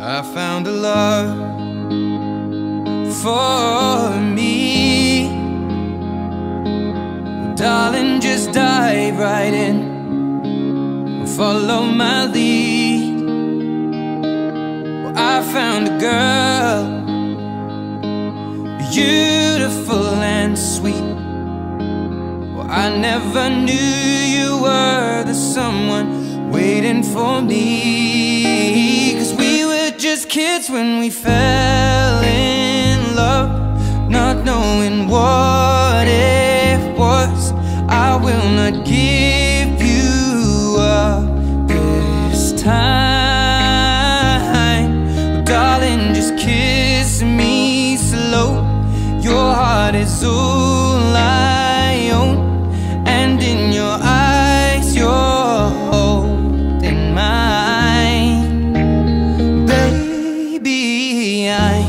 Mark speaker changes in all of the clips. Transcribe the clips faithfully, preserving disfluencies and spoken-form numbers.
Speaker 1: I found a love for me. Well, darling, just dive right in, follow my lead. Well, I found a girl, beautiful and sweet. Well, I never knew you were the someone waiting for me. 'Cause we were just kids when we fell in love, not knowing what it was. I will not give you up this time. Well, darling, just kiss me slow. Your heart is all I own, and in your eyes you're holding mine. Baby, I'm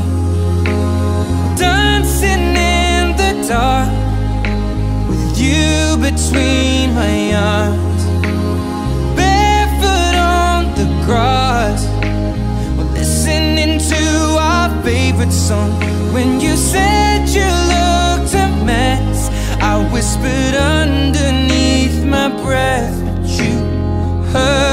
Speaker 1: dancing in the dark with you between my arms, barefoot on the grass. We're listening to our favorite song. When you said you looked a mess, I whispered underneath my breath, but you heard